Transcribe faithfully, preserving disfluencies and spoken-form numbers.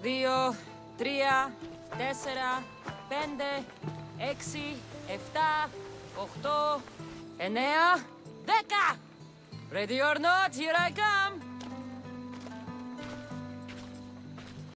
δύο, τρία, τέσσερα, πέντε, έξι, εφτά, οχτώ, εννέα, δέκα! Ready or not, here I come!